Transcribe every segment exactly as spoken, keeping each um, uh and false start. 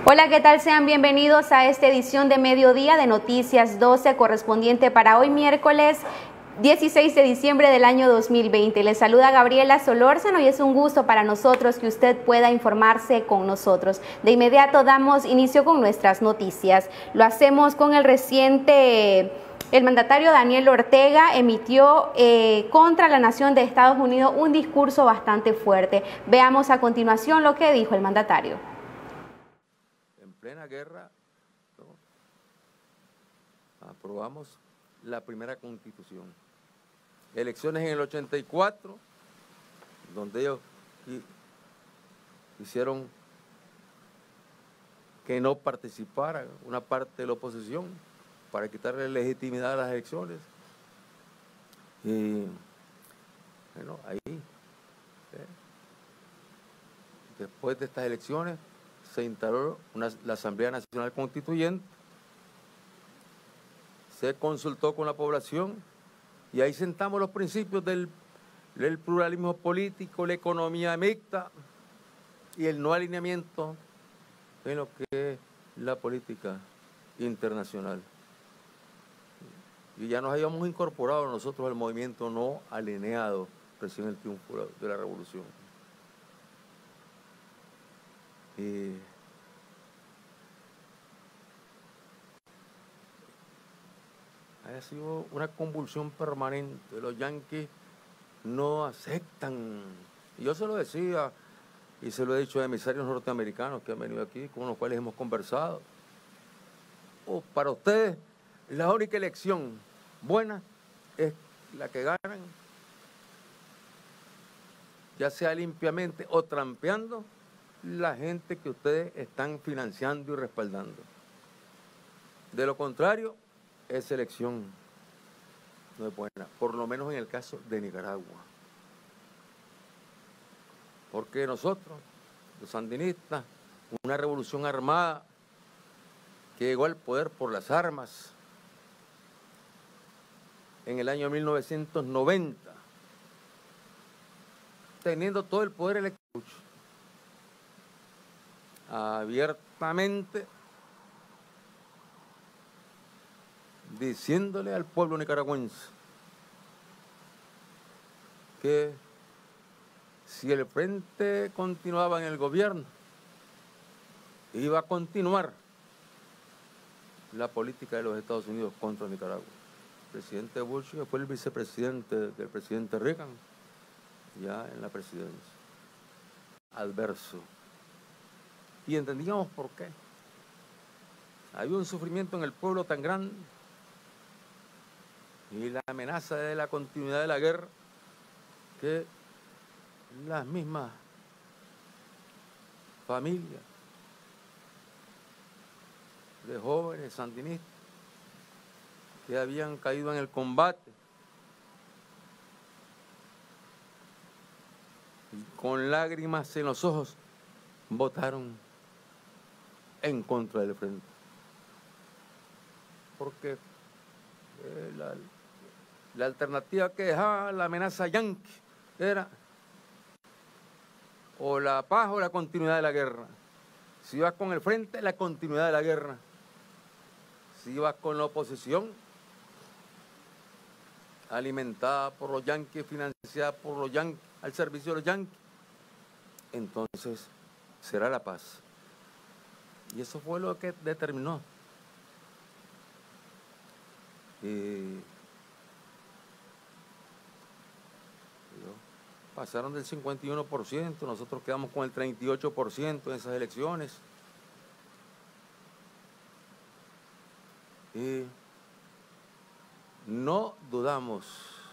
Hola, ¿qué tal? Sean bienvenidos a esta edición de Mediodía de Noticias doce, correspondiente para hoy miércoles dieciséis de diciembre del año dos mil veinte. Les saluda Gabriela Solórzano y es un gusto para nosotros que usted pueda informarse con nosotros. De inmediato damos inicio con nuestras noticias. Lo hacemos con el reciente... El mandatario Daniel Ortega emitió eh, contra la nación de Estados Unidos un discurso bastante fuerte. Veamos a continuación lo que dijo el mandatario. En plena guerra, ¿no?, aprobamos la primera constitución. Elecciones en el ochenta y cuatro, donde ellos hicieron que no participara una parte de la oposición para quitarle legitimidad a las elecciones. Y bueno, ahí, ¿eh? después de estas elecciones, se instaló una, la Asamblea Nacional Constituyente, se consultó con la población y ahí sentamos los principios del, del pluralismo político, la economía mixta y el no alineamiento en lo que es la política internacional. Y ya nos habíamos incorporado nosotros al movimiento no alineado recién el triunfo de la revolución. Y ha sido una convulsión permanente. Los yanquis no aceptan. Y yo se lo decía, y se lo he dicho a emisarios norteamericanos que han venido aquí, con los cuales hemos conversado. Oh, para ustedes, la única elección buena es la que ganan, ya sea limpiamente o trampeando, la gente que ustedes están financiando y respaldando. De lo contrario, esa elección no es buena, por lo menos en el caso de Nicaragua. Porque nosotros, los sandinistas, una revolución armada que llegó al poder por las armas en el año mil novecientos noventa, teniendo todo el poder electoral, abiertamente diciéndole al pueblo nicaragüense que si el frente continuaba en el gobierno, iba a continuar la política de los Estados Unidos contra Nicaragua. El presidente Bush, que fue el vicepresidente del presidente Reagan, ya en la presidencia. Adverso. Y entendíamos por qué. Había un sufrimiento en el pueblo tan grande y la amenaza de la continuidad de la guerra que las mismas familias de jóvenes sandinistas que habían caído en el combate y con lágrimas en los ojos votaron en contra del frente. Porque eh, la, la alternativa que dejaba la amenaza yanqui era o la paz o la continuidad de la guerra. Si ibas con el frente, la continuidad de la guerra. Si ibas con la oposición, alimentada por los yanquis, financiada por los yanquis, al servicio de los yanquis, entonces será la paz. Y eso fue lo que determinó. Y pasaron del cincuenta y uno por ciento, nosotros quedamos con el treinta y ocho por ciento en esas elecciones. Y no dudamos.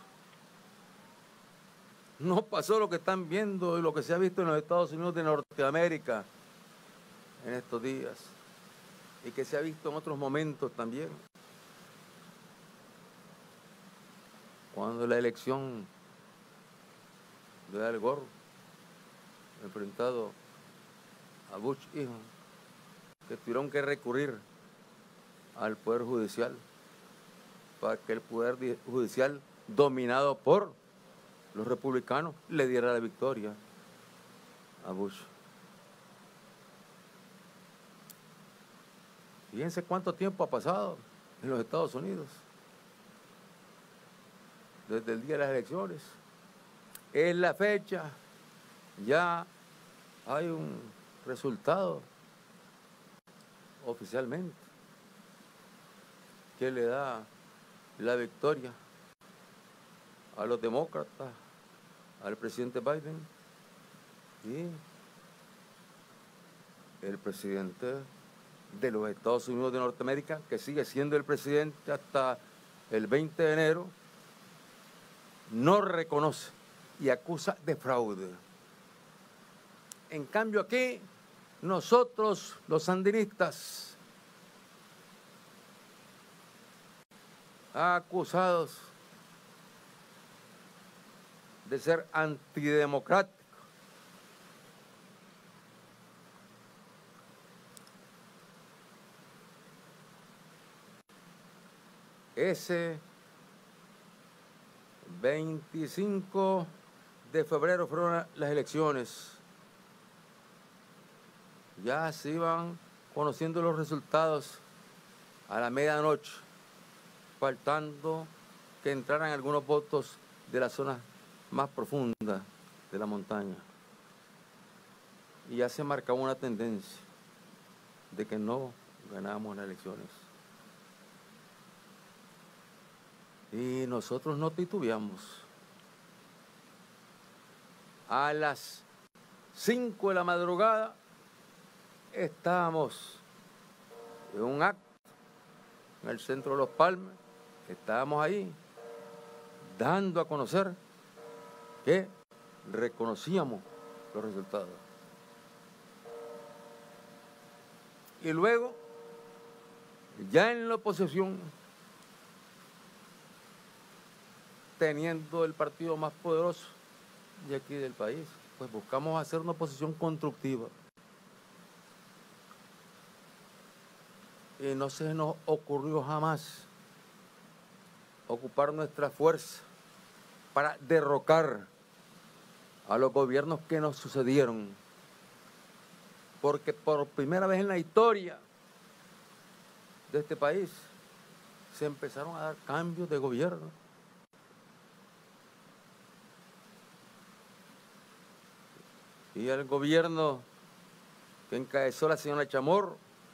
No pasó lo que están viendo y lo que se ha visto en los Estados Unidos de Norteamérica en estos días y que se ha visto en otros momentos también. Cuando la elección de Al Gore, enfrentado a Bush hijo, que tuvieron que recurrir al Poder Judicial para que el Poder Judicial, dominado por los republicanos, le diera la victoria a Bush. Fíjense cuánto tiempo ha pasado en los Estados Unidos, desde el día de las elecciones. Es la fecha, ya hay un resultado oficialmente que le da la victoria a los demócratas, al presidente Biden y el presidente de los Estados Unidos de Norteamérica, que sigue siendo el presidente hasta el veinte de enero, no reconoce y acusa de fraude. En cambio aquí, nosotros los sandinistas, acusados de ser antidemocráticos, ese veinticinco de febrero fueron las elecciones. Ya se iban conociendo los resultados a la medianoche, faltando que entraran algunos votos de la zona más profunda de la montaña. Y ya se marcaba una tendencia de que no ganábamos las elecciones. Y nosotros no titubeamos. A las cinco de la madrugada estábamos en un acto en el centro de Los Palmes, estábamos ahí dando a conocer que reconocíamos los resultados. Y luego, ya en la oposición, teniendo el partido más poderoso de aquí del país, pues buscamos hacer una oposición constructiva. Y no se nos ocurrió jamás ocupar nuestra fuerza para derrocar a los gobiernos que nos sucedieron. Porque por primera vez en la historia de este país se empezaron a dar cambios de gobierno. Y el gobierno que encabezó la señora Chamorro,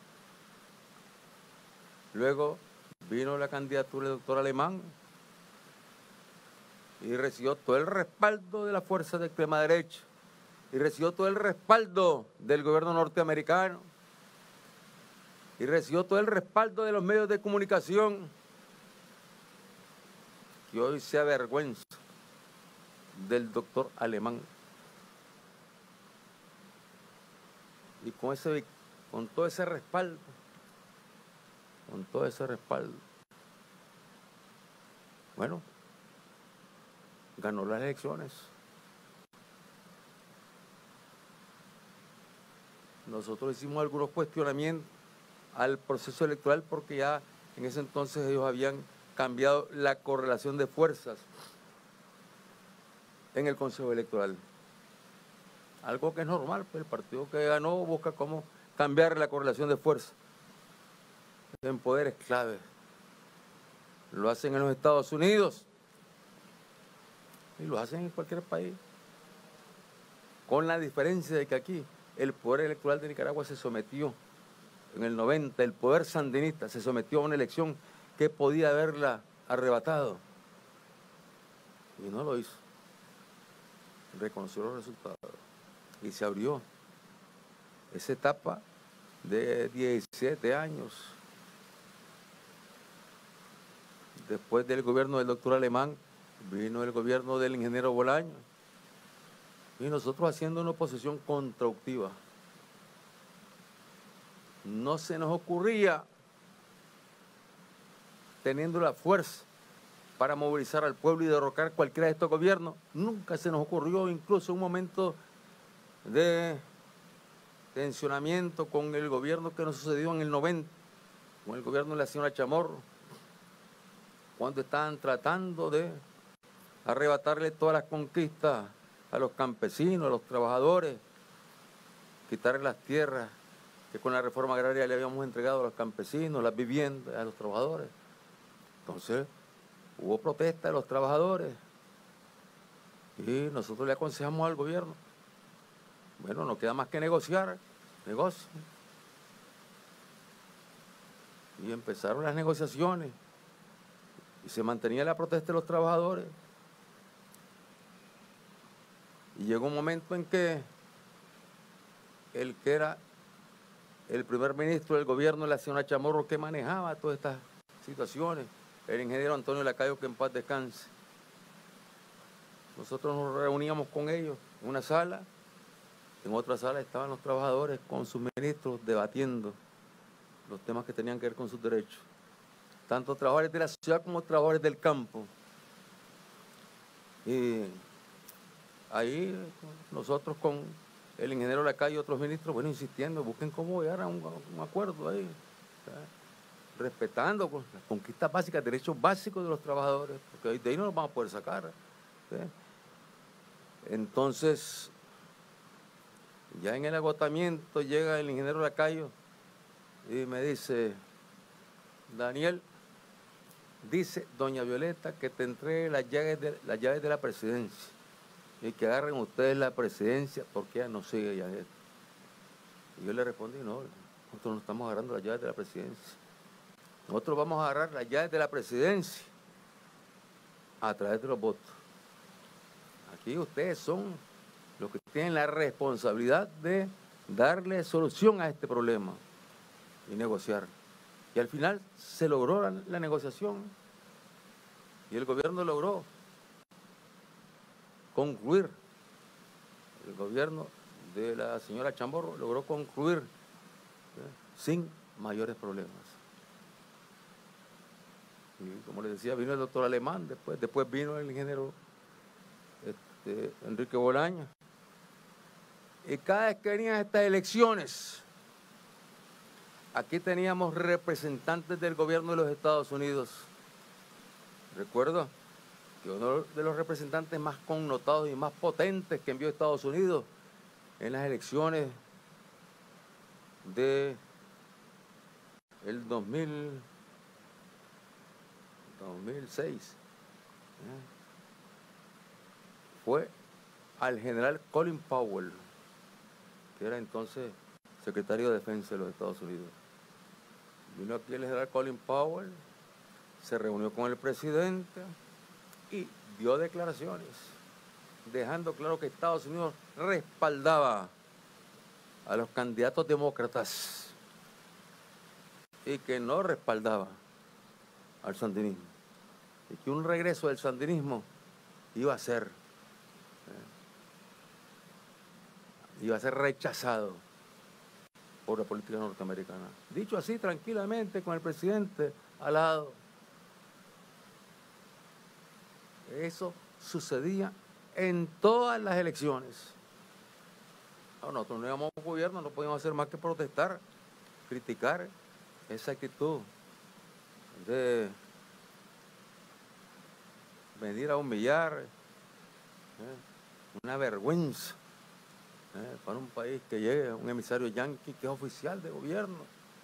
luego vino la candidatura del doctor Alemán y recibió todo el respaldo de la fuerza de extrema derecha y recibió todo el respaldo del gobierno norteamericano y recibió todo el respaldo de los medios de comunicación, que hoy se avergüenza del doctor Alemán. Y con, ese, con todo ese respaldo, con todo ese respaldo, bueno, ganó las elecciones. Nosotros hicimos algunos cuestionamientos al proceso electoral porque ya en ese entonces ellos habían cambiado la correlación de fuerzas en el Consejo Electoral. Algo que es normal, pues el partido que ganó busca cómo cambiar la correlación de fuerzas en poderes clave. Lo hacen en los Estados Unidos y lo hacen en cualquier país, con la diferencia de que aquí el poder electoral de Nicaragua se sometió en el noventa, el poder sandinista se sometió a una elección que podía haberla arrebatado y no lo hizo. Reconoció los resultados y se abrió esa etapa de diecisiete años después del gobierno del doctor Alemán. Vino el gobierno del ingeniero Bolaño y nosotros haciendo una oposición constructiva. No se nos ocurría, teniendo la fuerza para movilizar al pueblo y derrocar cualquiera de estos gobiernos, nunca se nos ocurrió, incluso un momento de tensionamiento con el gobierno que nos sucedió en el noventa, con el gobierno de la señora Chamorro, cuando estaban tratando de arrebatarle todas las conquistas a los campesinos, a los trabajadores, quitarle las tierras que con la reforma agraria le habíamos entregado a los campesinos, las viviendas, a los trabajadores. Entonces, hubo protesta de los trabajadores y nosotros le aconsejamos al gobierno, bueno, no queda más que negociar, negocio. Y empezaron las negociaciones y se mantenía la protesta de los trabajadores. Y llegó un momento en que el que era el primer ministro del gobierno, la señora Chamorro, que manejaba todas estas situaciones, el ingeniero Antonio Lacayo, que en paz descanse. Nosotros nos reuníamos con ellos en una sala, en otra sala estaban los trabajadores con sus ministros debatiendo los temas que tenían que ver con sus derechos, tanto trabajadores de la ciudad como trabajadores del campo. Y ahí nosotros con el ingeniero Lacayo y otros ministros, bueno, insistiendo, busquen cómo llegar a un, un acuerdo ahí, ¿sabes? Respetando pues, las conquistas básicas, derechos básicos de los trabajadores, porque de ahí no los vamos a poder sacar, ¿sabes? Entonces, ya en el agotamiento llega el ingeniero Lacayo y me dice, Daniel, dice doña Violeta que te entregue las llaves de, las llaves de la presidencia y que agarren ustedes la presidencia porque ella no sigue ya esto. Y yo le respondí, no, nosotros no estamos agarrando las llaves de la presidencia. Nosotros vamos a agarrar las llaves de la presidencia a través de los votos. Aquí ustedes son los que tienen la responsabilidad de darle solución a este problema y negociar. Y al final se logró la, la negociación y el gobierno logró concluir, el gobierno de la señora Chamorro logró concluir ¿eh? sin mayores problemas. Y como les decía, vino el doctor Alemán, después, después vino el ingeniero este, Enrique Bolaños. Y cada vez que venían estas elecciones, aquí teníamos representantes del gobierno de los Estados Unidos. Recuerdo que uno de los representantes más connotados y más potentes que envió Estados Unidos en las elecciones de el dos mil, dos mil seis ¿eh? fue al general Colin Powell, que era entonces secretario de Defensa de los Estados Unidos. Vino aquí el general Colin Powell, se reunió con el presidente y dio declaraciones, dejando claro que Estados Unidos respaldaba a los candidatos demócratas y que no respaldaba al sandinismo. Y que un regreso del sandinismo iba a ser, eh, iba a ser rechazado por la política norteamericana. Dicho así, tranquilamente, con el presidente al lado. Eso sucedía en todas las elecciones. No, nosotros no íbamos a un gobierno, no podíamos hacer más que protestar, criticar esa actitud de venir a humillar, ¿eh? Una vergüenza. Eh, para un país que llegue un emisario yanqui que es oficial de gobierno.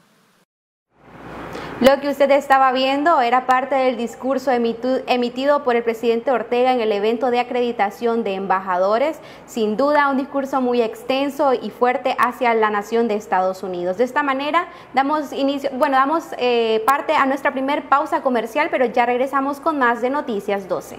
Lo que usted estaba viendo era parte del discurso emitido por el presidente Ortega en el evento de acreditación de embajadores. Sin duda un discurso muy extenso y fuerte hacia la nación de Estados Unidos. De esta manera damos inicio, bueno, damos eh, parte a nuestra primer pausa comercial, pero ya regresamos con más de Noticias doce.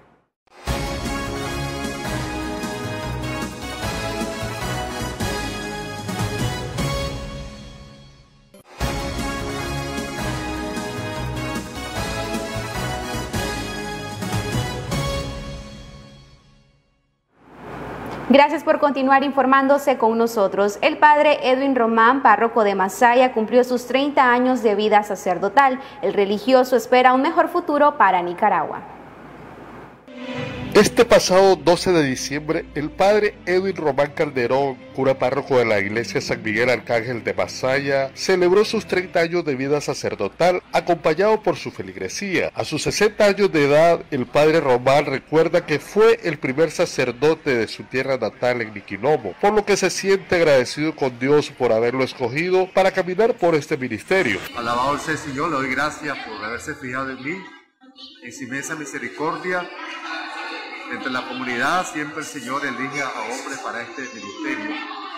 Gracias por continuar informándose con nosotros. El padre Edwin Román, párroco de Masaya, cumplió sus treinta años de vida sacerdotal. El religioso espera un mejor futuro para Nicaragua. Este pasado doce de diciembre, el padre Edwin Román Calderón, cura párroco de la iglesia San Miguel Arcángel de Masaya, celebró sus treinta años de vida sacerdotal acompañado por su feligresía. A sus sesenta años de edad, el padre Román recuerda que fue el primer sacerdote de su tierra natal en Niquinomo, por lo que se siente agradecido con Dios por haberlo escogido para caminar por este ministerio. Alabado sea el Señor, le doy gracias por haberse fijado en mí, en su inmensa misericordia. Entre la comunidad siempre el Señor elige a hombres para este ministerio.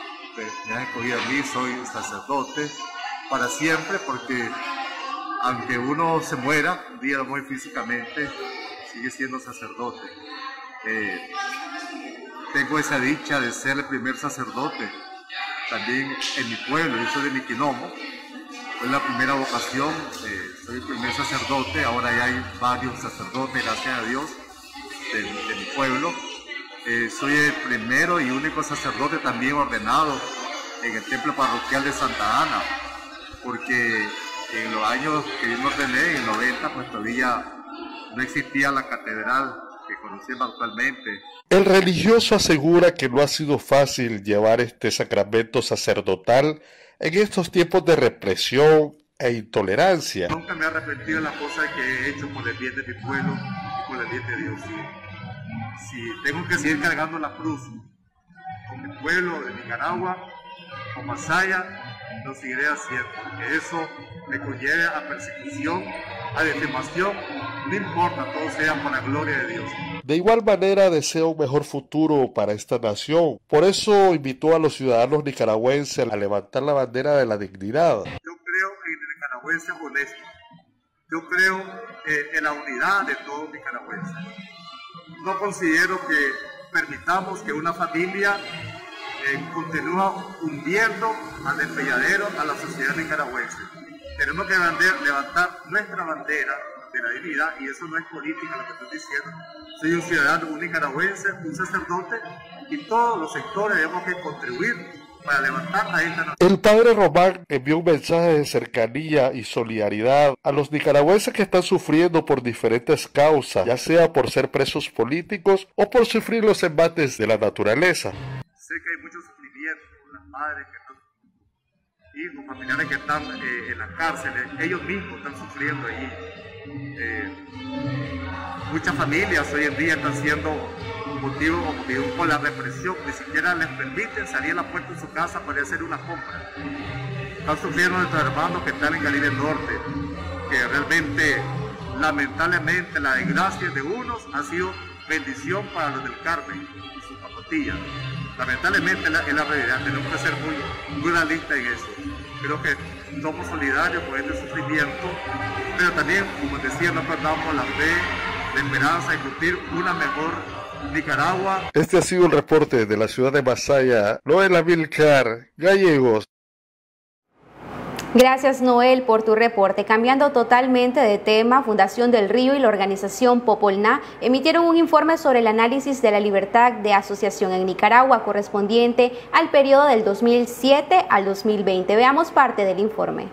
Me ha escogido a mí, soy sacerdote para siempre, porque aunque uno se muera, un día lo muere físicamente, sigue siendo sacerdote. Eh, tengo esa dicha de ser el primer sacerdote también en mi pueblo. Yo soy de Niquinomo, fue la primera vocación, eh, soy el primer sacerdote. Ahora ya hay varios sacerdotes, gracias a Dios. De, de mi pueblo. Eh, soy el primero y único sacerdote también ordenado en el templo parroquial de Santa Ana, porque en los años que yo me ordené, en el noventa, pues todavía no existía la catedral que conocemos actualmente. El religioso asegura que no ha sido fácil llevar este sacramento sacerdotal en estos tiempos de represión e intolerancia. Nunca me he arrepentido de las cosas que he hecho por el bien de mi pueblo y por el bien de Dios. Sí. Si tengo que seguir cargando la cruz con mi pueblo de Nicaragua, con Masaya, lo seguiré haciendo, porque eso me conlleve a persecución, a defamación, no importa, todo sea por la gloria de Dios. De igual manera desea un mejor futuro para esta nación, por eso invitó a los ciudadanos nicaragüenses a levantar la bandera de la dignidad. Yo creo en el nicaragüense honesto, yo creo eh, en la unidad de todos los nicaragüenses. No considero que permitamos que una familia eh, continúe hundiendo al despelladero a la sociedad nicaragüense. Tenemos que levantar nuestra bandera de la dignidad, y eso no es política lo que estoy diciendo. Soy un ciudadano, un nicaragüense, un sacerdote, y todos los sectores tenemos que contribuir para levantar a esta nación. El padre Román envió un mensaje de cercanía y solidaridad a los nicaragüenses que están sufriendo por diferentes causas, ya sea por ser presos políticos o por sufrir los embates de la naturaleza. Sé que hay mucho sufrimiento, las madres que están, hijos, familiares que están eh, en las cárceles, ellos mismos están sufriendo allí. Eh, muchas familias hoy en día están siendo motivo motivo por la represión, ni siquiera les permiten salir a la puerta de su casa para hacer una compra. Están sufriendo nuestros hermanos que están en Caribe Norte, que realmente, lamentablemente, la desgracia de unos ha sido bendición para los del Carmen y sus zapatillas. Lamentablemente es la, es la realidad, tenemos que ser muy, muy realistas en eso. Creo que somos solidarios con este sufrimiento, pero también, como decía, no perdamos la fe, la esperanza de cumplir una mejor Nicaragua. Este ha sido el reporte de la ciudad de Masaya, Noel Amílcar Gallegos. Gracias, Noel, por tu reporte. Cambiando totalmente de tema, Fundación del Río y la organización Popolná emitieron un informe sobre el análisis de la libertad de asociación en Nicaragua correspondiente al periodo del dos mil siete al dos mil veinte. Veamos parte del informe.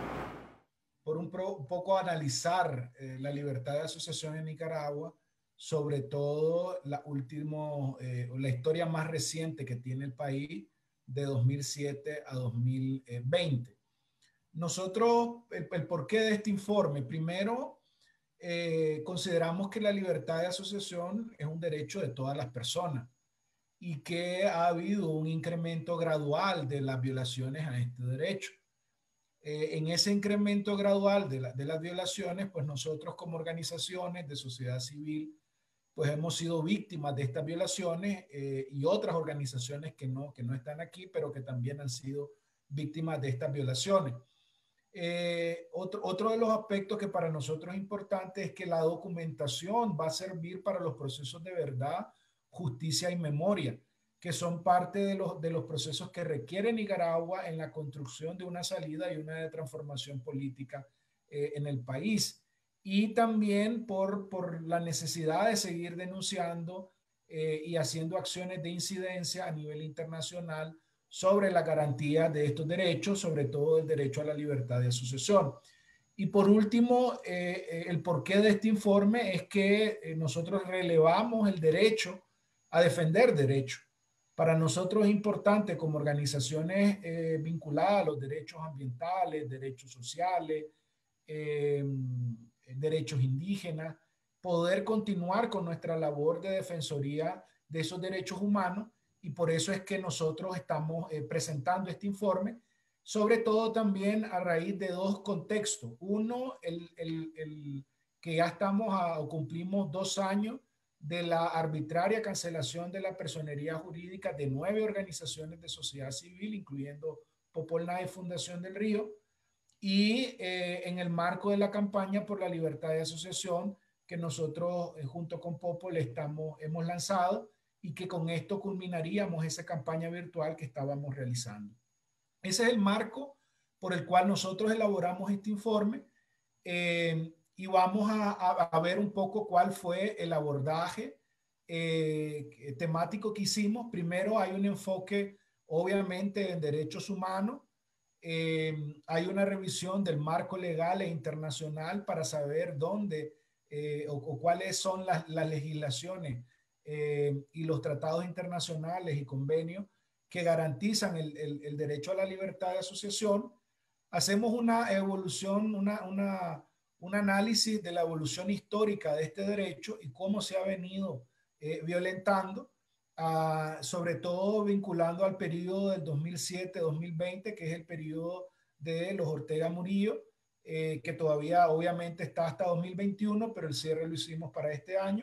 Por un, pro, un poco analizar eh, la libertad de asociación en Nicaragua, sobre todo la, último, eh, la historia más reciente que tiene el país de dos mil siete a dos mil veinte. Nosotros, el, el porqué de este informe, primero, eh, consideramos que la libertad de asociación es un derecho de todas las personas y que ha habido un incremento gradual de las violaciones a este derecho. Eh, en ese incremento gradual de, la, de las violaciones, pues nosotros como organizaciones de sociedad civil, pues hemos sido víctimas de estas violaciones eh, y otras organizaciones que no, que no están aquí, pero que también han sido víctimas de estas violaciones. Eh, otro, otro de los aspectos que para nosotros es importante es que la documentación va a servir para los procesos de verdad, justicia y memoria, que son parte de los, de los procesos que requiere Nicaragua en la construcción de una salida y una transformación política eh, en el país. Y también por, por la necesidad de seguir denunciando eh, y haciendo acciones de incidencia a nivel internacional sobre la garantía de estos derechos, sobre todo el derecho a la libertad de asociación. Y por último, eh, el porqué de este informe es que eh, nosotros relevamos el derecho a defender derechos. Para nosotros es importante como organizaciones eh, vinculadas a los derechos ambientales, derechos sociales, eh, derechos indígenas, poder continuar con nuestra labor de defensoría de esos derechos humanos, y por eso es que nosotros estamos eh, presentando este informe, sobre todo también a raíz de dos contextos. Uno, el, el, el que ya estamos a, o cumplimos dos años de la arbitraria cancelación de la personería jurídica de nueve organizaciones de sociedad civil, incluyendo Popol-Nae Fundación del Río, y eh, en el marco de la campaña por la libertad de asociación que nosotros eh, junto con Popol estamos, hemos lanzado, y que con esto culminaríamos esa campaña virtual que estábamos realizando. Ese es el marco por el cual nosotros elaboramos este informe, eh, y vamos a, a, a ver un poco cuál fue el abordaje eh, temático que hicimos. Primero hay un enfoque obviamente en derechos humanos. Eh, hay una revisión del marco legal e internacional para saber dónde eh, o, o cuáles son las, las legislaciones eh, y los tratados internacionales y convenios que garantizan el, el, el derecho a la libertad de asociación. Hacemos una evolución, una, una, un análisis de la evolución histórica de este derecho y cómo se ha venido eh, violentando, uh, sobre todo vinculando al periodo del dos mil siete a dos mil veinte, que es el periodo de los Ortega Murillo, eh, que todavía obviamente está hasta dos mil veintiuno, pero el cierre lo hicimos para este año.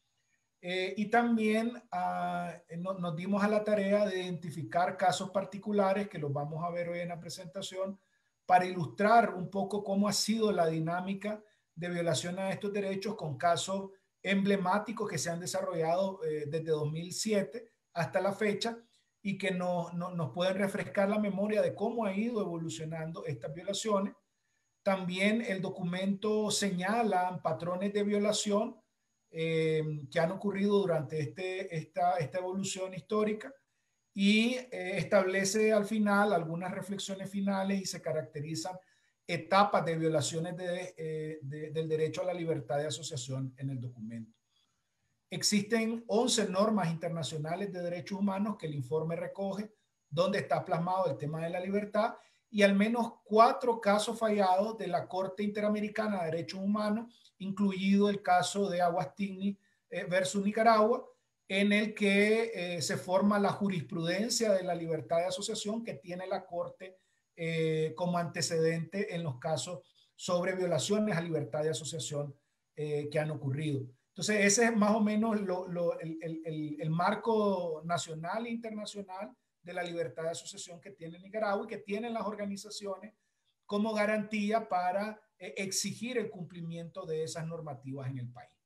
Eh, y también uh, no, nos dimos a la tarea de identificar casos particulares, que los vamos a ver hoy en la presentación, para ilustrar un poco cómo ha sido la dinámica de violación a estos derechos, con casos emblemáticos que se han desarrollado eh, desde dos mil siete hasta la fecha, y que no, no, nos pueden refrescar la memoria de cómo ha ido evolucionando estas violaciones. También el documento señala patrones de violación eh, que han ocurrido durante este, esta, esta evolución histórica, y eh, establece al final algunas reflexiones finales y se caracterizan etapas de violaciones de, eh, de, del derecho a la libertad de asociación en el documento. Existen once normas internacionales de derechos humanos que el informe recoge, donde está plasmado el tema de la libertad, y al menos cuatro casos fallados de la Corte Interamericana de Derechos Humanos, incluido el caso de Aguastigny eh, versus Nicaragua, en el que eh, se forma la jurisprudencia de la libertad de asociación que tiene la Corte eh, como antecedente en los casos sobre violaciones a libertad de asociación eh, que han ocurrido. Entonces, ese es más o menos lo, lo, el, el, el marco nacional e internacional de la libertad de asociación que tiene Nicaragua y que tienen las organizaciones como garantía para eh, exigir el cumplimiento de esas normativas en el país.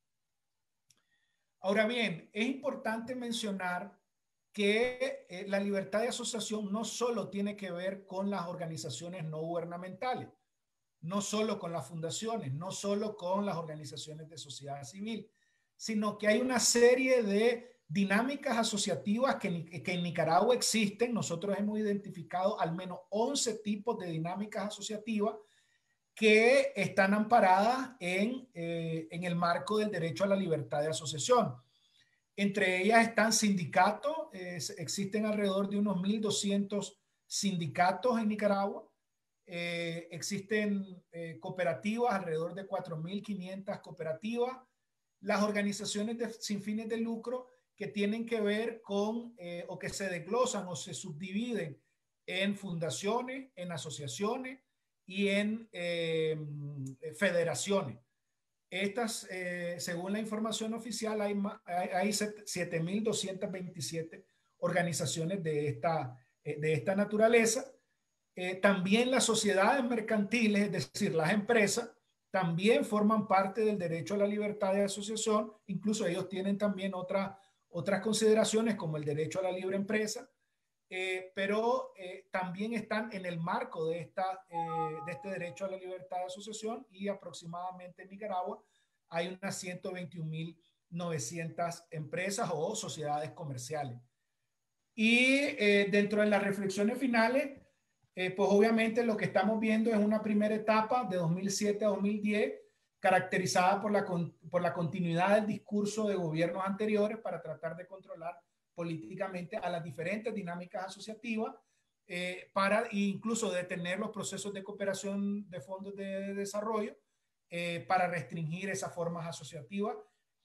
Ahora bien, es importante mencionar que eh, la libertad de asociación no solo tiene que ver con las organizaciones no gubernamentales, no solo con las fundaciones, no solo con las organizaciones de sociedad civil, sino que hay una serie de dinámicas asociativas que, que en Nicaragua existen. Nosotros hemos identificado al menos once tipos de dinámicas asociativas que están amparadas en, eh, en el marco del derecho a la libertad de asociación. Entre ellas están sindicatos, eh, existen alrededor de unos mil doscientos sindicatos en Nicaragua, eh, existen eh, cooperativas, alrededor de cuatro mil quinientas cooperativas, las organizaciones de, sin fines de lucro que tienen que ver con eh, o que se desglosan o se subdividen en fundaciones, en asociaciones y en eh, federaciones. Estas, eh, según la información oficial, hay, hay, hay siete mil doscientas veintisiete organizaciones de esta, eh, de esta naturaleza. Eh, también las sociedades mercantiles, es decir, las empresas, también forman parte del derecho a la libertad de asociación. Incluso ellos tienen también otra, otras consideraciones como el derecho a la libre empresa. Eh, pero eh, también están en el marco de, esta, eh, de este derecho a la libertad de asociación, y aproximadamente en Nicaragua hay unas ciento veintiún mil novecientas empresas o sociedades comerciales. Y eh, dentro de las reflexiones finales eh, pues obviamente lo que estamos viendo es una primera etapa de dos mil siete a dos mil diez, caracterizada por la, por la continuidad del discurso de gobiernos anteriores para tratar de controlar políticamente a las diferentes dinámicas asociativas, eh, para incluso detener los procesos de cooperación de fondos de desarrollo, eh, para restringir esas formas asociativas.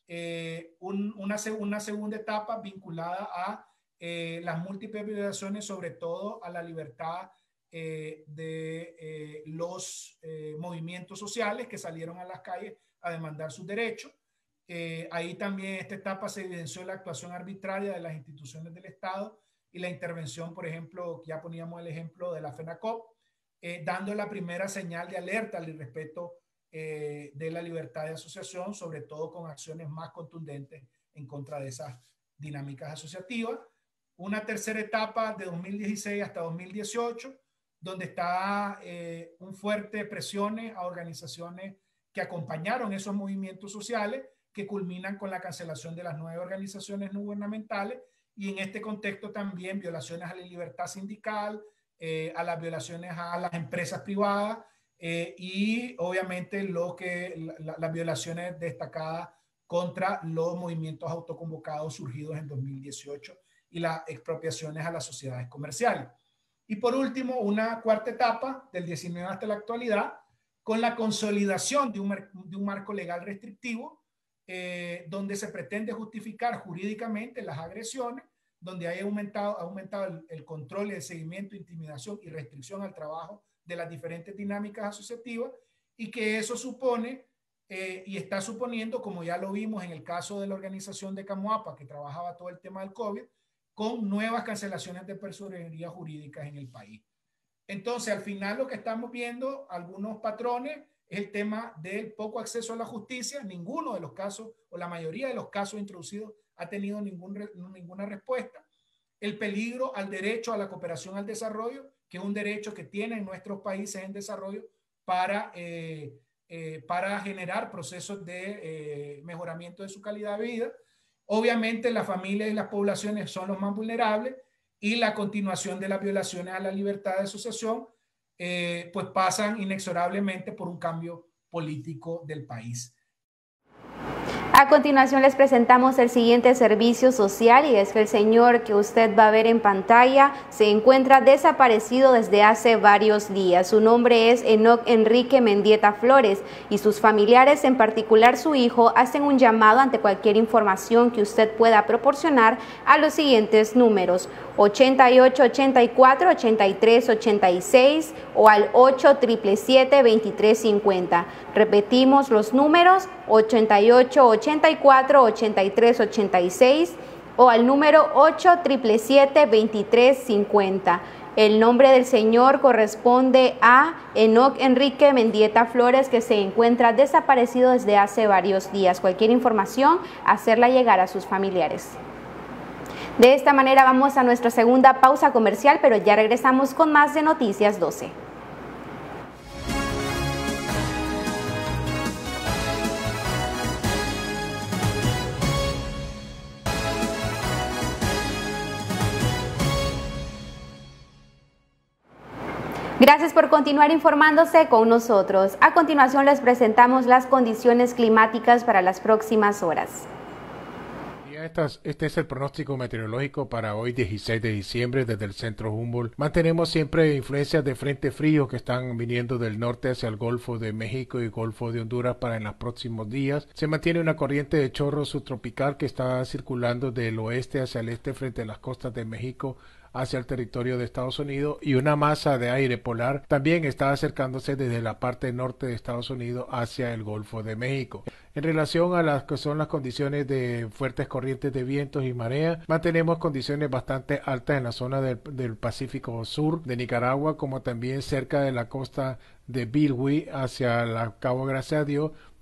Eh, un, una, una segunda etapa vinculada a eh, las múltiples violaciones, sobre todo a la libertad eh, de eh, los eh, movimientos sociales que salieron a las calles a demandar sus derechos. Eh, ahí también en esta etapa se evidenció la actuación arbitraria de las instituciones del Estado y la intervención, por ejemplo, ya poníamos el ejemplo de la FENACOP, eh, dando la primera señal de alerta al irrespeto eh, de la libertad de asociación, sobre todo con acciones más contundentes en contra de esas dinámicas asociativas. Una tercera etapa de dos mil dieciséis hasta dos mil dieciocho, donde está eh, un fuerte presiones a organizaciones que acompañaron esos movimientos sociales, que culminan con la cancelación de las nueve organizaciones no gubernamentales, y en este contexto también violaciones a la libertad sindical, eh, a las violaciones a las empresas privadas, eh, y obviamente lo que, la, las violaciones destacadas contra los movimientos autoconvocados surgidos en dos mil dieciocho y las expropiaciones a las sociedades comerciales. Y por último, una cuarta etapa del diecinueve hasta la actualidad, con la consolidación de un, de un marco legal restrictivo, eh, donde se pretende justificar jurídicamente las agresiones, donde hay aumentado, aumentado el, el control, el seguimiento, intimidación y restricción al trabajo de las diferentes dinámicas asociativas, y que eso supone eh, y está suponiendo, como ya lo vimos en el caso de la organización de Camuapa, que trabajaba todo el tema del COVID, con nuevas cancelaciones de personerías jurídicas en el país. Entonces, al final lo que estamos viendo, algunos patrones, es el tema del poco acceso a la justicia. Ninguno de los casos, o la mayoría de los casos introducidos, ha tenido ningún, ninguna respuesta. El peligro al derecho a la cooperación al desarrollo, que es un derecho que tienen nuestros países en desarrollo para, eh, eh, para generar procesos de eh, mejoramiento de su calidad de vida. Obviamente las familias y las poblaciones son los más vulnerables, y la continuación de las violaciones a la libertad de asociación eh, pues pasan inexorablemente por un cambio político del país. A continuación les presentamos el siguiente servicio social, y es que el señor que usted va a ver en pantalla se encuentra desaparecido desde hace varios días. Su nombre es Enoc Enrique Mendieta Flores, y sus familiares, en particular su hijo, hacen un llamado ante cualquier información que usted pueda proporcionar a los siguientes números: ochenta y ocho, ochenta y cuatro, ochenta y tres, ochenta y seis o al ocho siete siete, veintitrés cincuenta. Repetimos los números: ochenta y ocho, ochenta y cuatro, ochenta y tres, ochenta y seis o al número ocho siete siete, veintitrés cincuenta. El nombre del señor corresponde a Enoc Enrique Mendieta Flores, que se encuentra desaparecido desde hace varios días. Cualquier información, hacerla llegar a sus familiares. De esta manera vamos a nuestra segunda pausa comercial, pero ya regresamos con más de Noticias doce. Gracias por continuar informándose con nosotros. A continuación les presentamos las condiciones climáticas para las próximas horas. Este es el pronóstico meteorológico para hoy, dieciséis de diciembre, desde el centro Humboldt. Mantenemos siempre influencias de frente frío que están viniendo del norte hacia el Golfo de México y Golfo de Honduras para en los próximos días. Se mantiene una corriente de chorro subtropical que está circulando del oeste hacia el este frente a las costas de México hacia el territorio de Estados Unidos, y una masa de aire polar también está acercándose desde la parte norte de Estados Unidos hacia el Golfo de México. En relación a las que son las condiciones de fuertes corrientes de vientos y marea, mantenemos condiciones bastante altas en la zona del, del Pacífico Sur de Nicaragua, como también cerca de la costa de Bilwi hacia la Cabo Gracia a Dios.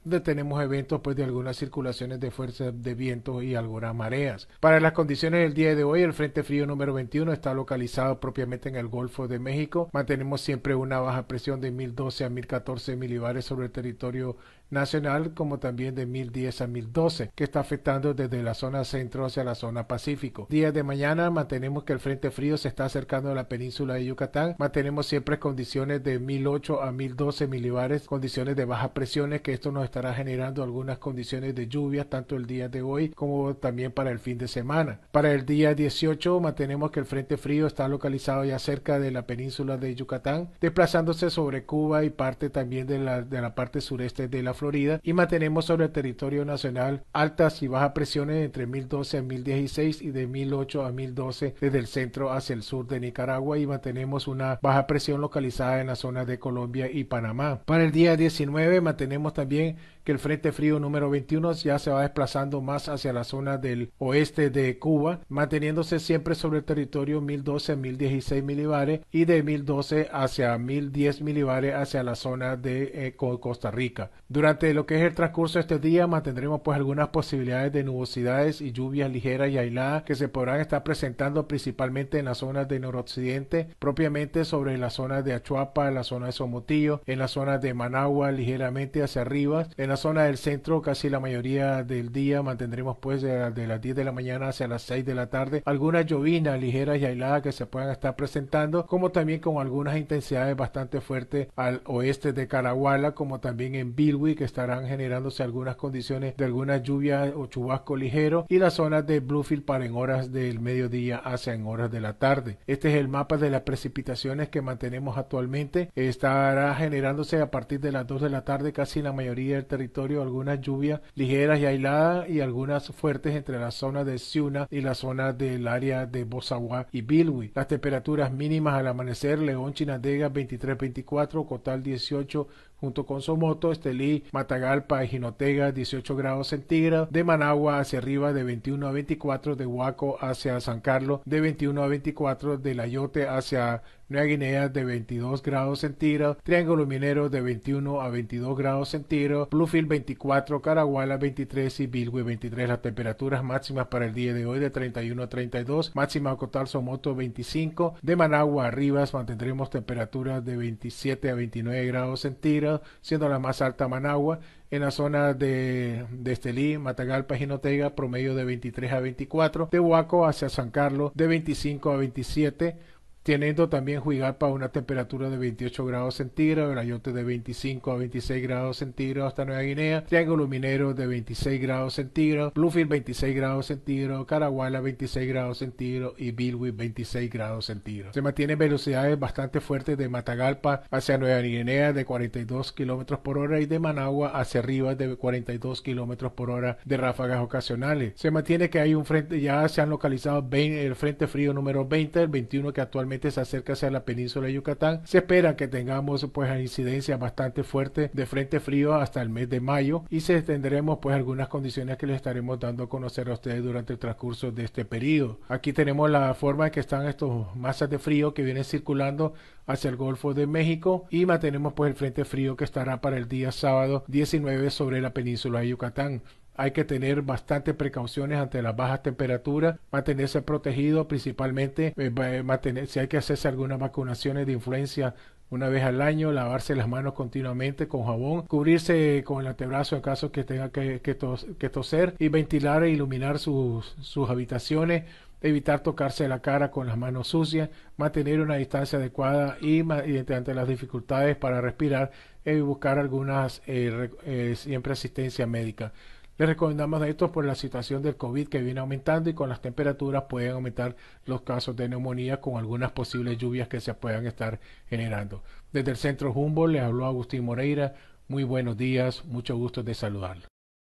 donde tenemos eventos pues de algunas circulaciones de fuerzas de viento y algunas mareas. Para las condiciones del día de hoy, el frente frío número veintiuno está localizado propiamente en el Golfo de México. Mantenemos siempre una baja presión de mil doce a mil catorce milibares sobre el territorio nacional, como también de mil diez a mil doce, que está afectando desde la zona centro hacia la zona pacífico. Días de mañana mantenemos que el frente frío se está acercando a la península de Yucatán. Mantenemos siempre condiciones de mil ocho a mil doce milibares, condiciones de bajas presiones, que esto nos estará generando algunas condiciones de lluvia tanto el día de hoy como también para el fin de semana. Para el día dieciocho mantenemos que el frente frío está localizado ya cerca de la península de Yucatán, desplazándose sobre Cuba y parte también de la, de la parte sureste de la Florida, y mantenemos sobre el territorio nacional altas y bajas presiones entre mil doce a mil dieciséis y de mil ocho a mil doce desde el centro hacia el sur de Nicaragua, y mantenemos una baja presión localizada en la zona de Colombia y Panamá. Para el día diecinueve mantenemos también que el frente frío número veintiuno ya se va desplazando más hacia la zona del oeste de Cuba, manteniéndose siempre sobre el territorio mil doce a mil dieciséis milibares y de mil doce hacia mil diez milibares hacia la zona de eh, Costa Rica. Durante lo que es el transcurso de este día mantendremos pues algunas posibilidades de nubosidades y lluvias ligeras y aisladas que se podrán estar presentando principalmente en las zonas de noroccidente, propiamente sobre la zona de Achuapa, en la zona de Somotillo, en la zona de Managua ligeramente hacia arriba, en la zona del centro casi la mayoría del día mantendremos pues de, de las diez de la mañana hacia las seis de la tarde algunas llovinas ligeras y aisladas que se puedan estar presentando, como también con algunas intensidades bastante fuertes al oeste de Caraguala, como también en Bilwi, que estarán generándose algunas condiciones de algunas lluvias o chubasco ligero, y las zonas de Bluefield para en horas del mediodía hacia en horas de la tarde. Este es el mapa de las precipitaciones que mantenemos actualmente. Estará generándose a partir de las dos de la tarde casi la mayoría del territorio algunas lluvias ligeras y aisladas y algunas fuertes entre la zona de Ciuna y la zona del área de Bozawa y Bilwi. Las temperaturas mínimas al amanecer: León, Chinandega veintitrés veinticuatro, Cotal dieciocho junto con Somoto, Estelí, Matagalpa y Jinotega dieciocho grados centígrados, de Managua hacia arriba de veintiuno a veinticuatro, de Huaco hacia San Carlos de veintiuno a veinticuatro, de Layote hacia Nueva Guinea de veintidós grados centígrados, Triángulo Minero de veintiuno a veintidós grados centígrados, Bluefield veinticuatro, Caraguala veintitrés y Bilwi veintitrés. Las temperaturas máximas para el día de hoy de treinta y uno a treinta y dos, máxima Cotal Somoto veinticinco, de Managua a Rivas mantendremos temperaturas de veintisiete a veintinueve grados centígrados, siendo la más alta Managua. En la zona de, de Estelí, Matagalpa y Jinotega, promedio de veintitrés a veinticuatro, de Huaco hacia San Carlos de veinticinco a veintisiete, teniendo también Juigalpa una temperatura de veintiocho grados centígrados, Layote de veinticinco a veintiséis grados centígrados hasta Nueva Guinea, Triángulo Minero de veintiséis grados centígrados, Bluefield veintiséis grados centígrados, Caraguala veintiséis grados centígrados y Bilwi veintiséis grados centígrados. Se mantienen velocidades bastante fuertes de Matagalpa hacia Nueva Guinea de cuarenta y dos kilómetros por hora y de Managua hacia arriba de cuarenta y dos kilómetros por hora de ráfagas ocasionales. Se mantiene que hay un frente, ya se han localizado veinte, el frente frío número veinte, el veintiuno que actualmente se acerca hacia la península de Yucatán. Se espera que tengamos pues incidencia bastante fuerte de frente frío hasta el mes de mayo, y se tendremos pues algunas condiciones que les estaremos dando a conocer a ustedes durante el transcurso de este periodo. Aquí tenemos la forma en que están estos masas de frío que vienen circulando hacia el Golfo de México, y mantenemos pues el frente frío que estará para el día sábado diecinueve sobre la península de Yucatán. Hay que tener bastante precauciones ante las bajas temperaturas, mantenerse protegido, principalmente eh, mantener, si hay que hacerse algunas vacunaciones de influenza una vez al año, lavarse las manos continuamente con jabón, cubrirse con el antebrazo en caso que tenga que, que, tos, que toser, y ventilar e iluminar sus, sus habitaciones, evitar tocarse la cara con las manos sucias, mantener una distancia adecuada y, y ante las dificultades para respirar, eh, buscar algunas eh, eh, siempre asistencia médica. Les recomendamos esto por la situación del COVID que viene aumentando, y con las temperaturas pueden aumentar los casos de neumonía con algunas posibles lluvias que se puedan estar generando. Desde el Centro Humboldt les habló Agustín Moreira. Muy buenos días, mucho gusto de saludarlo.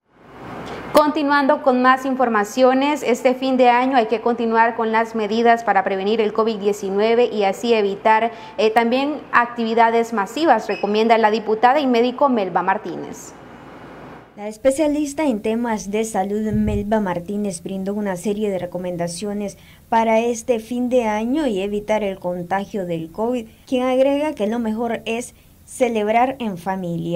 Continuando con más informaciones, este fin de año hay que continuar con las medidas para prevenir el COVID diecinueve y así evitar eh, también actividades masivas, recomienda la diputada y médico Melba Martínez. La especialista en temas de salud Melba Martínez brindó una serie de recomendaciones para este fin de año y evitar el contagio del COVID, quien agrega que lo mejor es celebrar en familia.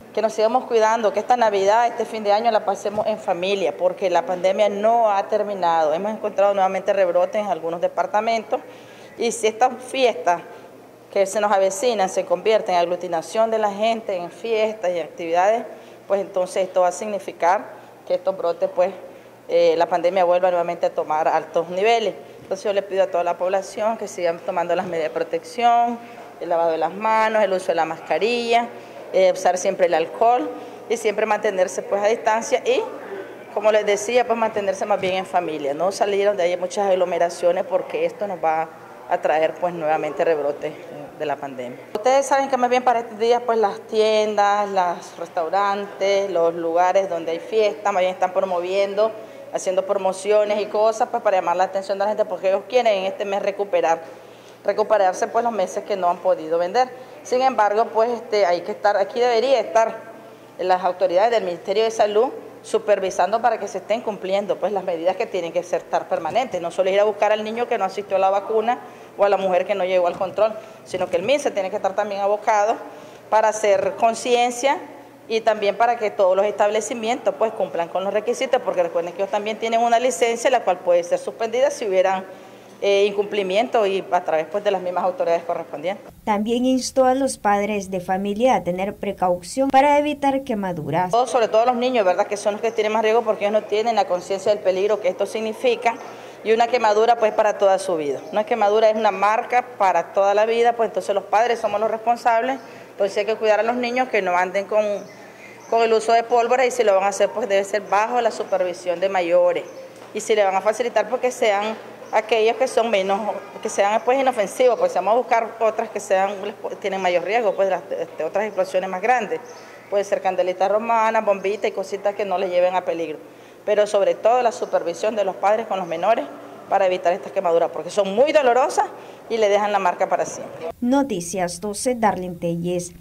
que nos sigamos cuidando, que esta Navidad, este fin de año la pasemos en familia, porque la pandemia no ha terminado. Hemos encontrado nuevamente rebrotes en algunos departamentos y si estas fiestas que se nos avecinan se convierten en aglutinación de la gente, en fiestas y actividades, pues entonces esto va a significar que estos brotes, pues eh, la pandemia vuelva nuevamente a tomar altos niveles. Entonces yo le pido a toda la población que sigan tomando las medidas de protección, el lavado de las manos, el uso de la mascarilla, Eh, usar siempre el alcohol y siempre mantenerse pues a distancia y, como les decía, pues mantenerse más bien en familia, no salir donde hay muchas aglomeraciones porque esto nos va a traer pues nuevamente rebrotes de la pandemia. Ustedes saben que más bien para estos días pues las tiendas, los restaurantes, los lugares donde hay fiestas, más bien están promoviendo, haciendo promociones y cosas pues para llamar la atención de la gente porque ellos quieren en este mes recuperar recuperarse pues los meses que no han podido vender. Sin embargo, pues este, hay que estar, aquí debería estar las autoridades del Ministerio de Salud supervisando para que se estén cumpliendo pues las medidas que tienen que ser estar permanentes, no solo ir a buscar al niño que no asistió a la vacuna o a la mujer que no llegó al control, sino que el M I N S tiene que estar también abocado para hacer conciencia y también para que todos los establecimientos pues cumplan con los requisitos, porque recuerden que ellos también tienen una licencia la cual puede ser suspendida si hubieran Eh, incumplimiento y a través pues, de las mismas autoridades correspondientes. También instó a los padres de familia a tener precaución para evitar quemaduras. Todo, sobre todo los niños, ¿verdad? Que son los que tienen más riesgo porque ellos no tienen la conciencia del peligro que esto significa y una quemadura pues para toda su vida. Una quemadura es una marca para toda la vida, pues entonces los padres somos los responsables, entonces hay que cuidar a los niños que no anden con, con el uso de pólvora y si lo van a hacer pues debe ser bajo la supervisión de mayores y si le van a facilitar porque sean aquellos que son menos, que sean pues inofensivos, pues vamos a buscar otras que sean, tienen mayor riesgo, pues las, este, otras explosiones más grandes, puede ser candelitas romanas, bombitas y cositas que no les lleven a peligro, pero sobre todo la supervisión de los padres con los menores para evitar estas quemaduras, porque son muy dolorosas y le dejan la marca para siempre. Noticias doce, Darlene Telles.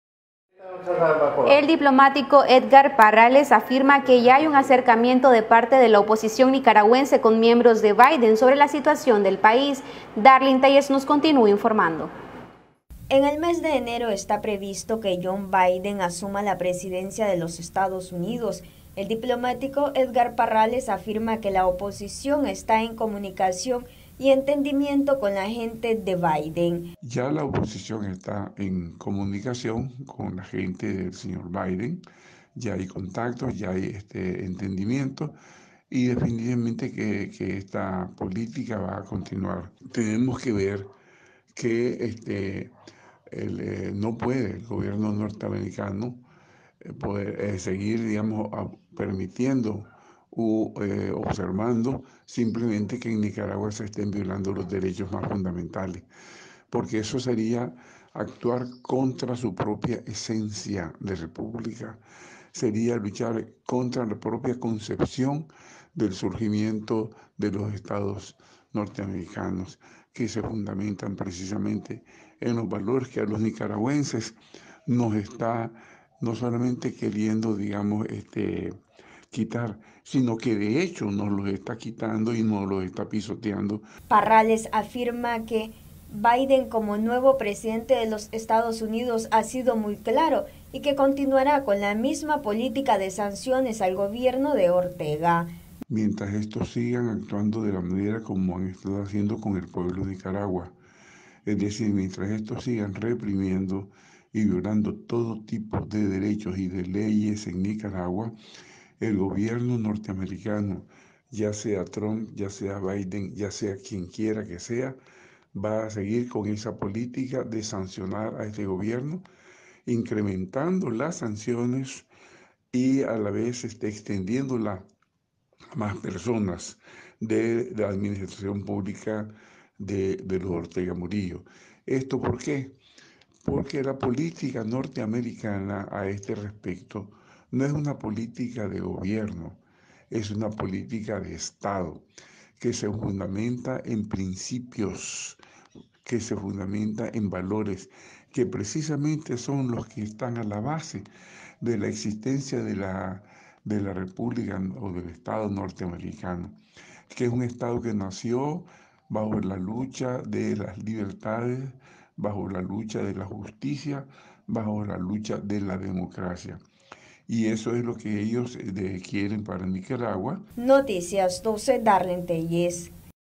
El diplomático Edgar Parrales afirma que ya hay un acercamiento de parte de la oposición nicaragüense con miembros de Biden sobre la situación del país. Darlene Telles nos continúa informando. En el mes de enero está previsto que John Biden asuma la presidencia de los Estados Unidos. El diplomático Edgar Parrales afirma que la oposición está en comunicación y entendimiento con la gente de Biden. Ya la oposición está en comunicación con la gente del señor Biden, ya hay contactos, ya hay este entendimiento y definitivamente que, que esta política va a continuar. Tenemos que ver que este, el, eh, no puede el gobierno norteamericano eh, poder eh, seguir, digamos, a, permitiendo o eh, observando simplemente que en Nicaragua se estén violando los derechos más fundamentales, porque eso sería actuar contra su propia esencia de república, sería luchar contra la propia concepción del surgimiento de los estados norteamericanos, que se fundamentan precisamente en los valores que a los nicaragüenses nos está no solamente queriendo, digamos, este, quitar, sino que de hecho nos los está quitando y nos los está pisoteando. Parrales afirma que Biden como nuevo presidente de los Estados Unidos ha sido muy claro y que continuará con la misma política de sanciones al gobierno de Ortega. Mientras estos sigan actuando de la manera como han estado haciendo con el pueblo de Nicaragua, es decir, mientras estos sigan reprimiendo y violando todo tipo de derechos y de leyes en Nicaragua, el gobierno norteamericano, ya sea Trump, ya sea Biden, ya sea quien quiera que sea, va a seguir con esa política de sancionar a este gobierno, incrementando las sanciones y a la vez este, extendiéndola a más personas de, de la administración pública de, de los Ortega Murillo. ¿Esto por qué? Porque la política norteamericana a este respecto no es una política de gobierno, es una política de Estado que se fundamenta en principios, que se fundamenta en valores, que precisamente son los que están a la base de la existencia de la, de la República o del Estado norteamericano, que es un Estado que nació bajo la lucha de las libertades, bajo la lucha de la justicia, bajo la lucha de la democracia. Y eso es lo que ellos eh, quieren para Nicaragua. Noticias doce, Darlene Telles.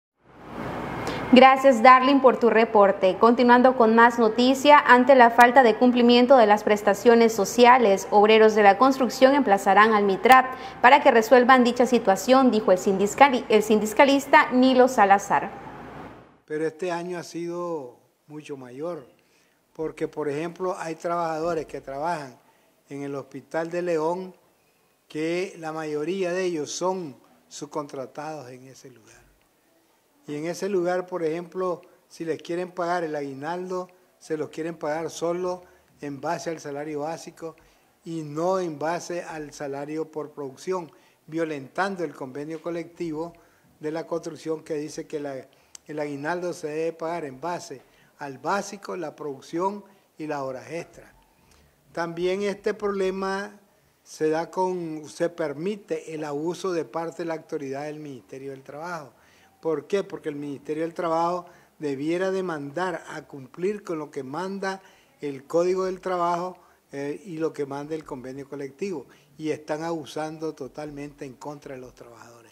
Gracias, Darlene, por tu reporte. Continuando con más noticia, ante la falta de cumplimiento de las prestaciones sociales, obreros de la construcción emplazarán al MITRAP para que resuelvan dicha situación, dijo el, sindicali el sindicalista Nilo Salazar. Pero este año ha sido mucho mayor, porque por ejemplo hay trabajadores que trabajan en el Hospital de León que la mayoría de ellos son subcontratados en ese lugar. Y en ese lugar, por ejemplo, si les quieren pagar el aguinaldo, se los quieren pagar solo en base al salario básico y no en base al salario por producción, violentando el convenio colectivo de la construcción que dice que la, el aguinaldo se debe pagar en base al básico, la producción y las horas extras. También este problema se da con, se permite el abuso de parte de la autoridad del Ministerio del Trabajo. ¿Por qué? Porque el Ministerio del Trabajo debiera demandar a cumplir con lo que manda el Código del Trabajo eh, y lo que manda el convenio colectivo, y están abusando totalmente en contra de los trabajadores.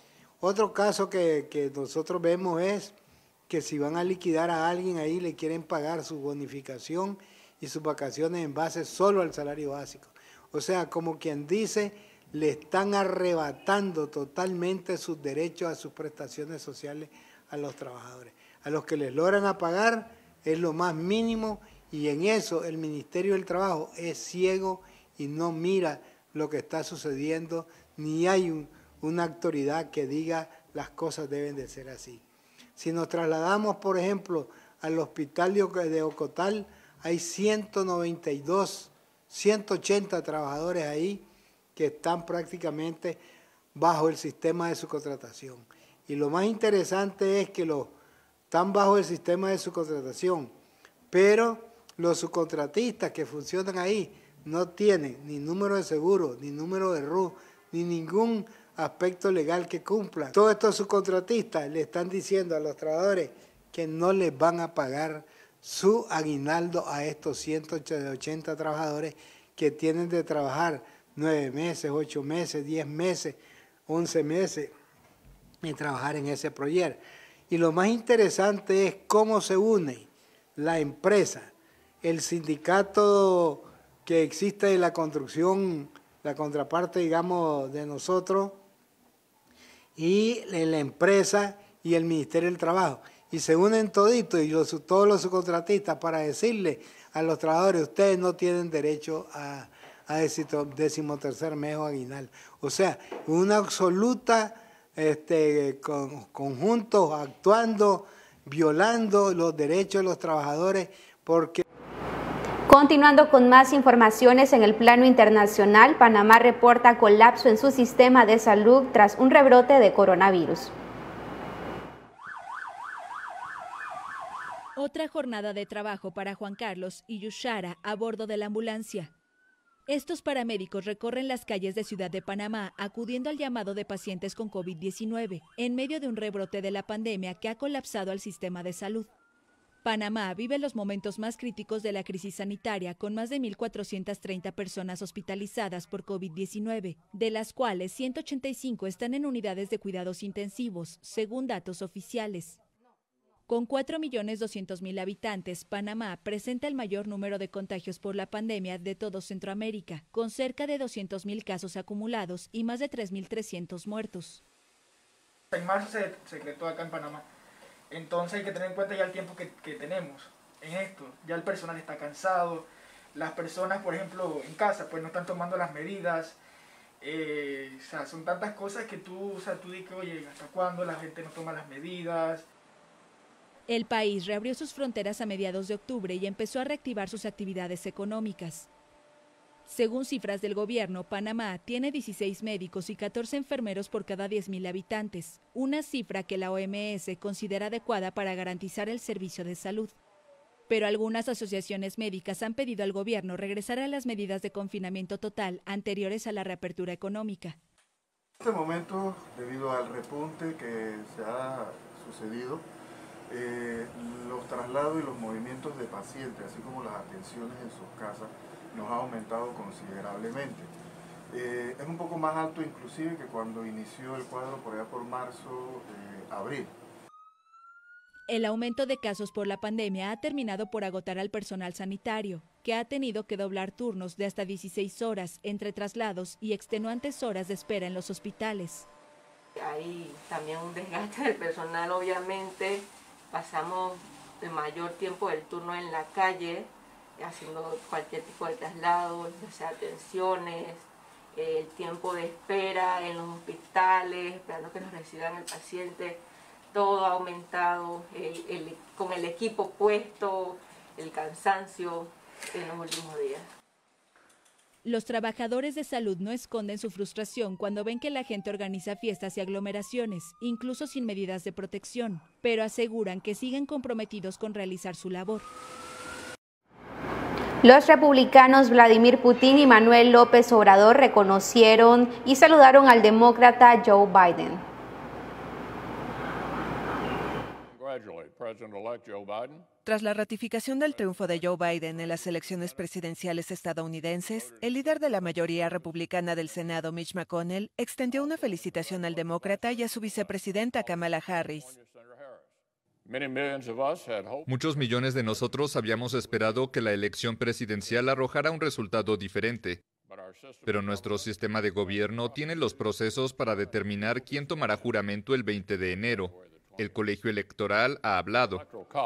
Otro caso que, que nosotros vemos es que si van a liquidar a alguien ahí, le quieren pagar su bonificación y sus vacaciones en base solo al salario básico. O sea, como quien dice, le están arrebatando totalmente sus derechos a sus prestaciones sociales a los trabajadores. A los que les logran a pagar es lo más mínimo, y en eso el Ministerio del Trabajo es ciego y no mira lo que está sucediendo, ni hay un, una autoridad que diga las cosas deben de ser así. Si nos trasladamos, por ejemplo, al hospital de Ocotal, hay ciento noventa y dos, ciento ochenta trabajadores ahí que están prácticamente bajo el sistema de subcontratación. Y lo más interesante es que los, están bajo el sistema de subcontratación, pero los subcontratistas que funcionan ahí no tienen ni número de seguro, ni número de R U, ni ningún aspecto legal que cumpla. Todos estos subcontratistas le están diciendo a los trabajadores que no les van a pagar su aguinaldo a estos ciento ochenta trabajadores que tienen de trabajar nueve meses, ocho meses, diez meses, once meses y trabajar en ese proyecto. Y lo más interesante es cómo se une la empresa, el sindicato que existe de la construcción, la contraparte, digamos, de nosotros, y la empresa y el Ministerio del Trabajo. Y se unen toditos y los, todos los subcontratistas para decirle a los trabajadores, ustedes no tienen derecho a, a decimotercer mes o aguinaldo. O sea, una absoluta este, con, conjunto actuando, violando los derechos de los trabajadores, porque... Continuando con más informaciones en el plano internacional, Panamá reporta colapso en su sistema de salud tras un rebrote de coronavirus. Otra jornada de trabajo para Juan Carlos y Yushara a bordo de la ambulancia. Estos paramédicos recorren las calles de Ciudad de Panamá acudiendo al llamado de pacientes con COVID diecinueve en medio de un rebrote de la pandemia que ha colapsado al sistema de salud. Panamá vive los momentos más críticos de la crisis sanitaria, con más de mil cuatrocientas treinta personas hospitalizadas por COVID diecinueve, de las cuales ciento ochenta y cinco están en unidades de cuidados intensivos, según datos oficiales. Con cuatro millones doscientos mil habitantes, Panamá presenta el mayor número de contagios por la pandemia de todo Centroamérica, con cerca de doscientos mil casos acumulados y más de tres mil trescientos muertos. En marzo se decretó acá en Panamá. Entonces hay que tener en cuenta ya el tiempo que, que tenemos en esto. Ya el personal está cansado, las personas, por ejemplo, en casa, pues no están tomando las medidas. Eh, o sea, son tantas cosas que tú, o sea, tú dices, oye, ¿hasta cuándo la gente no toma las medidas? El país reabrió sus fronteras a mediados de octubre y empezó a reactivar sus actividades económicas. Según cifras del gobierno, Panamá tiene dieciséis médicos y catorce enfermeros por cada diez mil habitantes, una cifra que la O M S considera adecuada para garantizar el servicio de salud. Pero algunas asociaciones médicas han pedido al gobierno regresar a las medidas de confinamiento total anteriores a la reapertura económica. En este momento, debido al repunte que se ha sucedido, eh, los traslados y los movimientos de pacientes, así como las atenciones en sus casas, nos ha aumentado considerablemente. Eh, es un poco más alto inclusive que cuando inició el cuadro por allá por marzo, eh, abril. El aumento de casos por la pandemia ha terminado por agotar al personal sanitario, que ha tenido que doblar turnos de hasta dieciséis horas entre traslados y extenuantes horas de espera en los hospitales. Hay también un desgaste del personal, obviamente. Pasamos el mayor tiempo del turno en la calle, haciendo cualquier tipo de traslado, ya sea atenciones, el tiempo de espera en los hospitales, esperando que nos reciban el paciente, todo ha aumentado, el, el, con el equipo puesto, el cansancio en los últimos días. Los trabajadores de salud no esconden su frustración cuando ven que la gente organiza fiestas y aglomeraciones, incluso sin medidas de protección, pero aseguran que siguen comprometidos con realizar su labor. Los republicanos Vladimir Putin y Manuel López Obrador reconocieron y saludaron al demócrata Joe Biden. Tras la ratificación del triunfo de Joe Biden en las elecciones presidenciales estadounidenses, el líder de la mayoría republicana del Senado, Mitch McConnell, extendió una felicitación al demócrata y a su vicepresidenta Kamala Harris. Muchos millones de nosotros habíamos esperado que la elección presidencial arrojara un resultado diferente, pero nuestro sistema de gobierno tiene los procesos para determinar quién tomará juramento el veinte de enero. El colegio electoral ha hablado.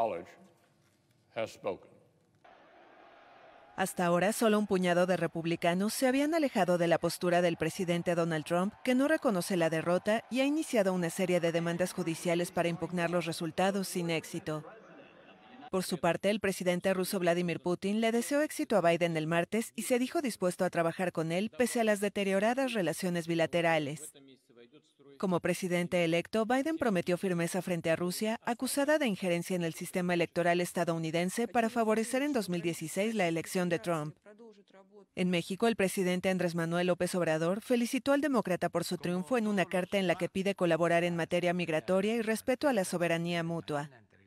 Hasta ahora, solo un puñado de republicanos se habían alejado de la postura del presidente Donald Trump, que no reconoce la derrota y ha iniciado una serie de demandas judiciales para impugnar los resultados sin éxito. Por su parte, el presidente ruso Vladimir Putin le deseó éxito a Biden el martes y se dijo dispuesto a trabajar con él pese a las deterioradas relaciones bilaterales. Como presidente electo, Biden prometió firmeza frente a Rusia, acusada de injerencia en el sistema electoral estadounidense para favorecer en dos mil dieciséis la elección de Trump. En México, el presidente Andrés Manuel López Obrador felicitó al demócrata por su triunfo en una carta en la que pide colaborar en materia migratoria y respeto a la soberanía mutua.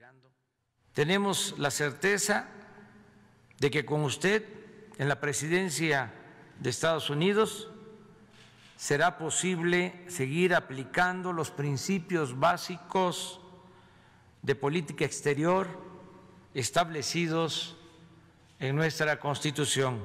Tenemos la certeza de que con usted en la presidencia de Estados Unidos será posible seguir aplicando los principios básicos de política exterior establecidos en nuestra Constitución.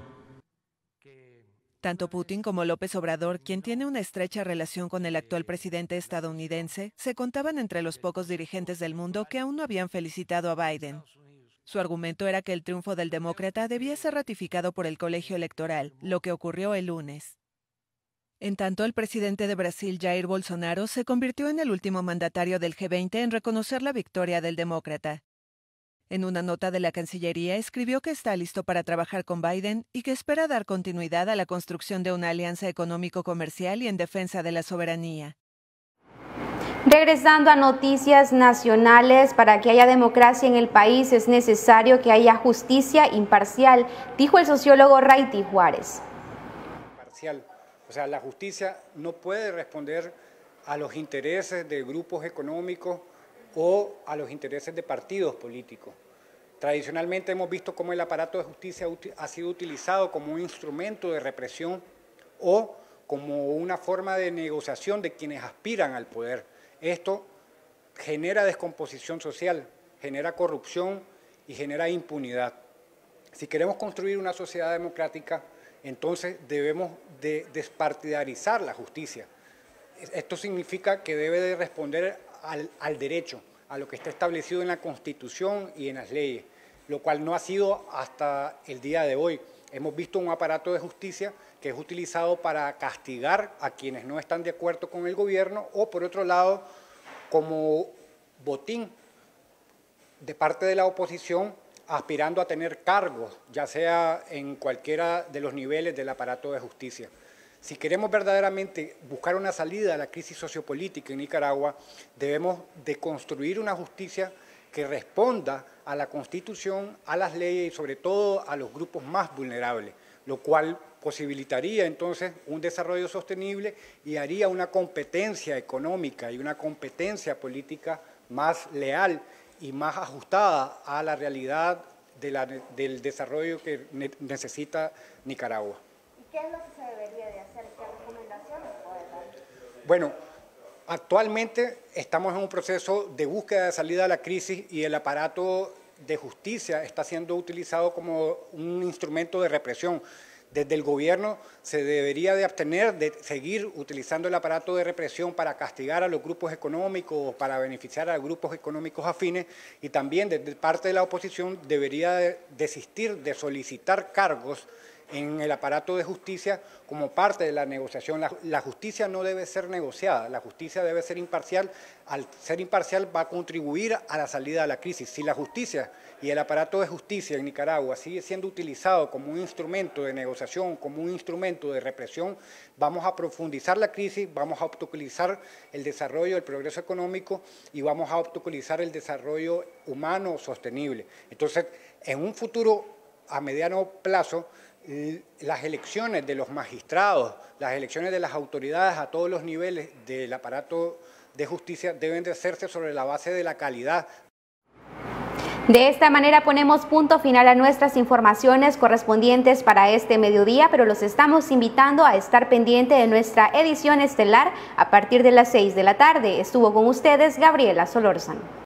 Tanto Putin como López Obrador, quien tiene una estrecha relación con el actual presidente estadounidense, se contaban entre los pocos dirigentes del mundo que aún no habían felicitado a Biden. Su argumento era que el triunfo del demócrata debía ser ratificado por el colegio electoral, lo que ocurrió el lunes. En tanto, el presidente de Brasil, Jair Bolsonaro, se convirtió en el último mandatario del G veinte en reconocer la victoria del demócrata. En una nota de la Cancillería escribió que está listo para trabajar con Biden y que espera dar continuidad a la construcción de una alianza económico-comercial y en defensa de la soberanía. Regresando a noticias nacionales, para que haya democracia en el país es necesario que haya justicia imparcial, dijo el sociólogo Raiti Juárez. Imparcial. O sea, la justicia no puede responder a los intereses de grupos económicos o a los intereses de partidos políticos. Tradicionalmente hemos visto cómo el aparato de justicia ha sido utilizado como un instrumento de represión o como una forma de negociación de quienes aspiran al poder. Esto genera descomposición social, genera corrupción y genera impunidad. Si queremos construir una sociedad democrática, entonces debemos de despartidarizar la justicia. Esto significa que debe de responder al, al derecho, a lo que está establecido en la Constitución y en las leyes, lo cual no ha sido hasta el día de hoy. Hemos visto un aparato de justicia que es utilizado para castigar a quienes no están de acuerdo con el gobierno o, por otro lado, como botín de parte de la oposición aspirando a tener cargos, ya sea en cualquiera de los niveles del aparato de justicia. Si queremos verdaderamente buscar una salida a la crisis sociopolítica en Nicaragua, debemos de construir una justicia que responda a la Constitución, a las leyes y sobre todo a los grupos más vulnerables, lo cual posibilitaría entonces un desarrollo sostenible y haría una competencia económica y una competencia política más leal y más ajustada a la realidad de la, del desarrollo que ne necesita Nicaragua. ¿Y qué es lo que se debería de hacer? ¿Qué recomendaciones puede dar? Bueno, actualmente estamos en un proceso de búsqueda de salida a la crisis y el aparato de justicia está siendo utilizado como un instrumento de represión. Desde el gobierno se debería de abstener de seguir utilizando el aparato de represión para castigar a los grupos económicos o para beneficiar a grupos económicos afines, y también desde parte de la oposición debería de desistir de solicitar cargos en el aparato de justicia como parte de la negociación. La, la justicia no debe ser negociada, la justicia debe ser imparcial. Al ser imparcial va a contribuir a la salida de la crisis. Si la justicia y el aparato de justicia en Nicaragua sigue siendo utilizado como un instrumento de negociación, como un instrumento de represión, vamos a profundizar la crisis, vamos a obstaculizar el desarrollo, el progreso económico y vamos a obstaculizar el desarrollo humano sostenible. Entonces, en un futuro a mediano plazo, las elecciones de los magistrados, las elecciones de las autoridades a todos los niveles del aparato de justicia deben de hacerse sobre la base de la calidad. De esta manera ponemos punto final a nuestras informaciones correspondientes para este mediodía, pero los estamos invitando a estar pendiente de nuestra edición estelar a partir de las seis de la tarde. Estuvo con ustedes Gabriela Solórzano.